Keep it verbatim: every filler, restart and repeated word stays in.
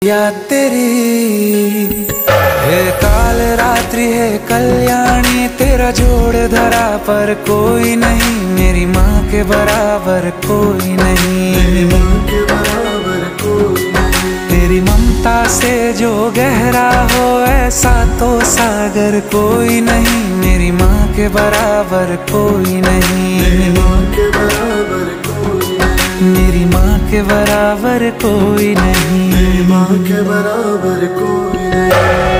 या तेरी है काल रात्रि है कल्याणी, तेरा जोड़ धरा पर कोई नहीं, मेरी माँ के बराबर कोई नहीं, मेरी माँ के बराबर कोई नहीं। तेरी ममता से जो गहरा हो ऐसा तो सागर कोई नहीं, मेरी माँ के बराबर कोई नहीं, मेरी माँ के बराबर कोई नहीं, मेरी माँ के बराबर कोई नहीं, मेरी माँ के बराबर कोई नहीं।